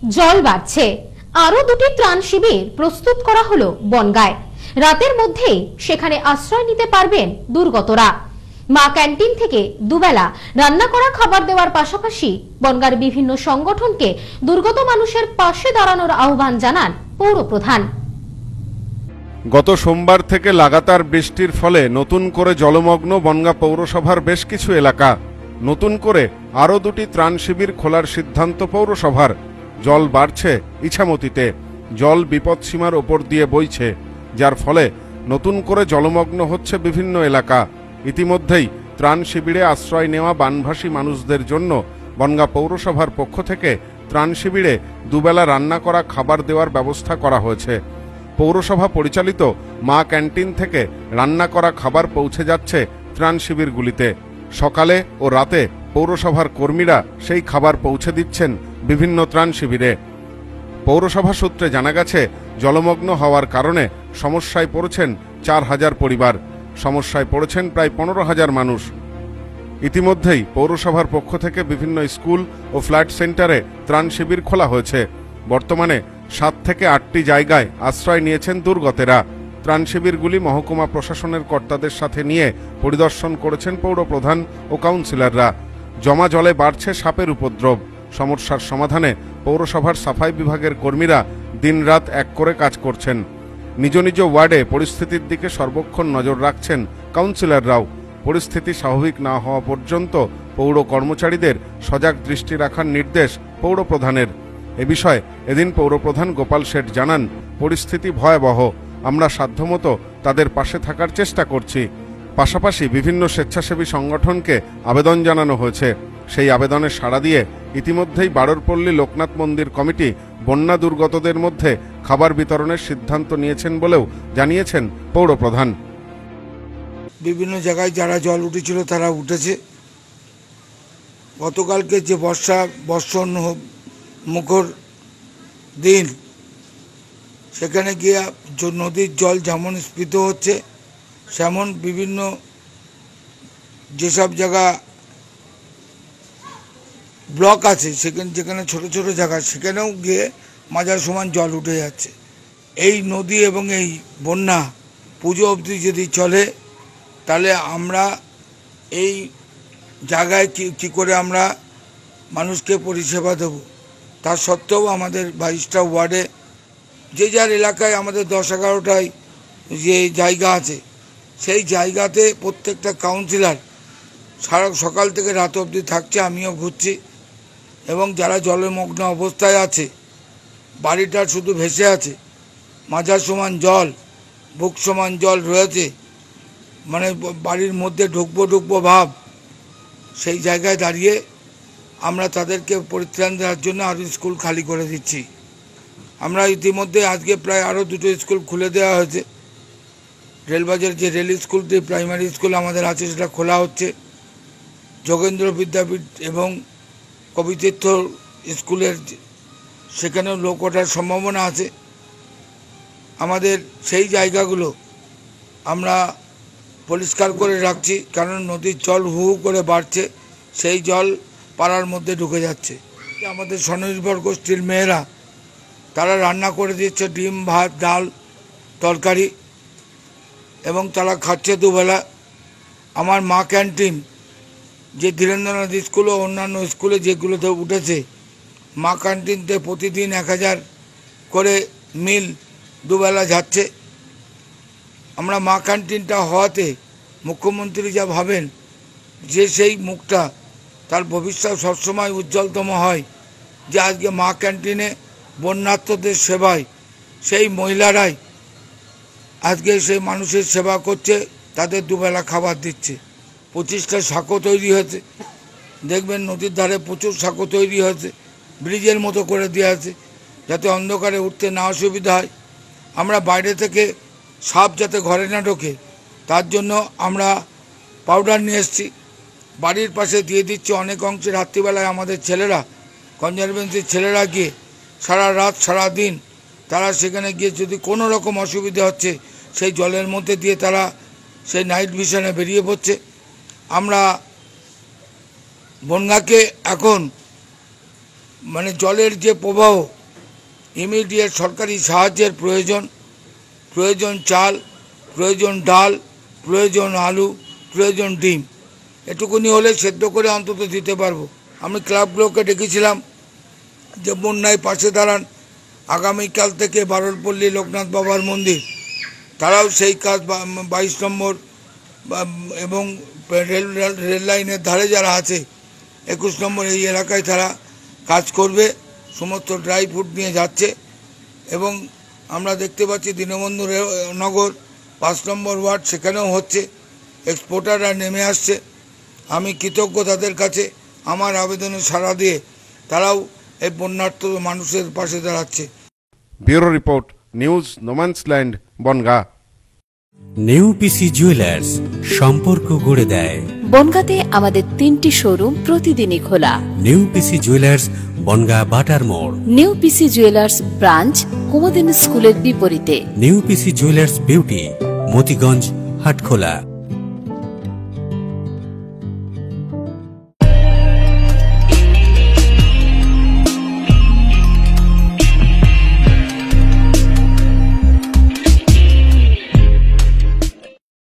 জল বাড়ছে, আরো দুটি ত্রাণ শিবির প্রস্তুত করা হলো বনগাঁয়। রাতের মধ্যেই সেখানে আশ্রয় নিতে পারবেন দুর্গতরা। মা ক্যান্টিন থেকে দুবেলা রান্না করা খাবার দেওয়ার পাশাপাশি বনগাঁর বিভিন্ন সংগঠনকে দুর্গত মানুষের পাশে দাঁড়ানোর আহ্বান জানান পৌরপ্রধান। গত সোমবার থেকে লাগাতার বৃষ্টির ফলে নতুন করে জলমগ্ন বনগাঁ পৌরসভার বেশ কিছু এলাকা। নতুন করে আরও দুটি ত্রাণ শিবির খোলার সিদ্ধান্ত পৌরসভার। জল বাড়ছে ইছামতিতে, জল বিপদসীমার ওপর দিয়ে বইছে, যার ফলে নতুন করে জলমগ্ন হচ্ছে বিভিন্ন এলাকা। ইতিমধ্যেই ত্রাণ শিবিরে আশ্রয় নেওয়া বানভাসী মানুষদের জন্য বনগাঁ পৌরসভার পক্ষ থেকে ত্রাণ শিবিরে দুবেলা রান্না করা খাবার দেওয়ার ব্যবস্থা করা হয়েছে। পৌরসভা পরিচালিত মা ক্যান্টিন থেকে রান্না করা খাবার পৌঁছে যাচ্ছে ত্রাণ শিবিরগুলিতে। সকালে ও রাতে পৌরসভার কর্মীরা সেই খাবার পৌঁছে দিচ্ছেন বিভিন্ন ত্রাণ শিবিরে। পৌরসভা সূত্রে জানা গেছে, জলমগ্ন হওয়ার কারণে সমস্যায় পড়েছেন ৪,০০০ পরিবার, সমস্যায় পড়েছেন প্রায় ১৫,০০০ মানুষ। ইতিমধ্যেই পৌরসভার পক্ষ থেকে বিভিন্ন স্কুল ও ফ্ল্যাট সেন্টারে ত্রাণ শিবির খোলা হয়েছে। বর্তমানে ৭ থেকে ৮টি জায়গায় আশ্রয় নিয়েছেন দুর্গতেরা। ত্রাণ শিবিরগুলি মহকুমা প্রশাসনের কর্তাদের সাথে নিয়ে পরিদর্শন করেছেন পৌরপ্রধান ও কাউন্সিলররা। জমা জলে বাড়ছে সাপের উপদ্রব। সমস্যার সমাধানে পৌরসভার সাফাই বিভাগের কর্মীরা দিনরাত এক করে কাজ করছেন। নিজ নিজ ওয়ার্ডে পরিস্থিতির দিকে সর্বক্ষণ নজর রাখছেন কাউন্সিলররাও। পরিস্থিতি স্বাভাবিক না হওয়া পর্যন্ত পৌর কর্মচারীদের সজাগ দৃষ্টি রাখার নির্দেশ পৌরপ্রধানের। এ বিষয়ে এদিন পৌরপ্রধান গোপাল শেঠ জানান, পরিস্থিতি ভয়াবহ, আমরা সাধ্যমতো তাদের পাশে থাকার চেষ্টা করছি। পাশাপাশি বিভিন্ন স্বেচ্ছাসেবী সংগঠনকে আবেদন জানানো হয়েছে। সেই আবেদনে সাড়া দিয়ে ইতিমধ্যেই বাড়রপল্লী লোকনাথ মন্দির কমিটি বন্যা দুর্গতদের মধ্যে খাবার বিতরণের সিদ্ধান্ত নিয়েছেন বলেও জানিয়েছেন পৌরপ্রধান। বিভিন্ন জায়গায় যারা জল উঠেছিল তারা উঠেছে। গতকালকে যে বর্ষণ মুখর দিন, সেখানে গিয়ে নদীর জল যেমন স্ফীত হচ্ছে, সেমন বিভিন্ন যেসব জায়গা ব্লক আছে যেখানে ছোট ছোট জায়গা, সেখানেও গিয়ে মাঝার সমান জল উঠে যাচ্ছে। এই নদী এবং এই বন্যা পুজো অবধি যদি চলে, তাহলে আমরা এই জায়গায় কি করে আমরা মানুষকে পরিষেবা দেব। তার সত্ত্বেও আমাদের 22টা ওয়ার্ডে যে যার এলাকায় আমাদের 10-11টায় যে জায়গা আছে, সেই জায়গাতে প্রত্যেকটা কাউন্সিলর সারা সকাল থেকে রাত অবধি থাকছে। আমিও ঘুরছি, এবং যারা জলমগ্ন অবস্থায় আছে, বাড়িটা শুধু ভেসে আছে, মাঝার সমান জল, বুক সমান জল রয়েছে, মানে বাড়ির মধ্যে ঢুকবো ভাব, সেই জায়গায় দাঁড়িয়ে আমরা তাদেরকে পরিত্রাণ দেওয়ার জন্য আরও স্কুল খালি করে দিচ্ছি। আমরা ইতিমধ্যে আজকে প্রায় আরও 2টো স্কুল খুলে দেওয়া হয়েছে। রেলবাজার যে রেল স্কুল, প্রাইমারি স্কুল আমাদের আছে, সেটা খোলা হচ্ছে। যোগেন্দ্র বিদ্যাপীঠ এবং কবিতীর্থ স্কুলের সেখানেও লোক ওঠার সম্ভাবনা আছে। আমাদের সেই জায়গাগুলো আমরা পরিষ্কার করে রাখছি, কারণ নদীর জল হু হু করে বাড়ছে, সেই জল পাড়ার মধ্যে ঢুকে যাচ্ছে। আমাদের স্বনির্ভর গোষ্ঠীর মেয়েরা তারা রান্না করে দিচ্ছে ডিম, ভাত, ডাল, তরকারি, এবং তারা খাচ্ছে দুবেলা। আমার মা ক্যান্টিন যে ধীরেন্দ্রনাথ স্কুল ও অন্যান্য স্কুলে যেগুলোতে উঠেছে, মা ক্যান্টিনতে প্রতিদিন 1000 করে মিল দুবেলা যাচ্ছে। আমরা মা ক্যান্টিনটা হওয়াতে মুখ্যমন্ত্রী যা ভাবেন যে সেই মুখটা তার ভবিষ্যৎ সবসময় উজ্জ্বলতম হয়, যে আজকে মা ক্যান্টিনে বন্যার্তদের সেবায় সেই মহিলারাই আজকে সেই মানুষের সেবা করছে, তাদের দুবেলা খাবার দিচ্ছে। 25টা সাঁকো তৈরি হয়েছে, দেখবেন নদীর ধারে প্রচুর সাঁকো তৈরি হয়েছে, ব্রিজের মতো করে দেওয়া আছে, যাতে অন্ধকারে উঠতে না অসুবিধা হয়। আমরা বাইরে থেকে সাপ যাতে ঘরে না ঢোকে, তার জন্য আমরা পাউডার নিয়ে এসেছি, বাড়ির পাশে দিয়ে দিচ্ছি। অনেক অংশে রাত্রিবেলায় আমাদের ছেলেরা, কনজারভেন্সির ছেলেরা গিয়ে সারা রাত সারা দিন তারা সেখানে গিয়ে যদি কোনো রকম অসুবিধা হচ্ছে, সেই জলের মধ্যে দিয়ে তারা সেই নাইট ভিশনে বেরিয়ে পড়ছে। আমরা বনগাঁকে এখন মানে জলের যে প্রবাহ, ইমিডিয়েট সরকারি সাহায্যের প্রয়োজন চাল, প্রয়োজন ডাল, প্রয়োজন আলু, প্রয়োজন ডিম। এটুকুনি হলে সেদ্ধ করে অন্তত দিতে পারবো। আমি ক্লাবগুলোকে ডেকেছিলাম যে বন্যায় পাশে দাঁড়ান। আগামীকাল থেকে বারলপল্লী লোকনাথ বাবার মন্দির, তারাও সেই কাজ 22 নম্বর এবং রেল লাইনের ধারে যারা আছে 21 নম্বর এই এলাকায় তারা কাজ করবে, সমস্ত ড্রাই ফ্রুট নিয়ে যাচ্ছে। এবং আমরা দেখতে পাচ্ছি দীনবন্ধু নগর 5 নম্বর ওয়ার্ড, সেখানেও হচ্ছে, এক্সপোর্টাররা নেমে আসছে। আমি কৃতজ্ঞ তাদের কাছে। আমার আবেদনে সাড়া দিয়ে তারাও এই বন্যার্ত মানুষের পাশে দাঁড়াচ্ছে। Bureau report, news no man's land, Bongaon. নেউপিসি জুয়েলার্স, সম্পর্ক গড়ে দেয়। বনগাঁতে আমাদের 3টি শোরুম প্রতিদিনই খোলা। নেউপিসি জুয়েলার্স, বনগাঁ বাটার মোড়। নেউপিসি জুয়েলার্স ব্রাঞ্চ কুমুদিনী স্কুলের বিপরীতে। নেউপিসি জুয়েলার্স বিউটি, মতিগঞ্জ, হাটখোলা।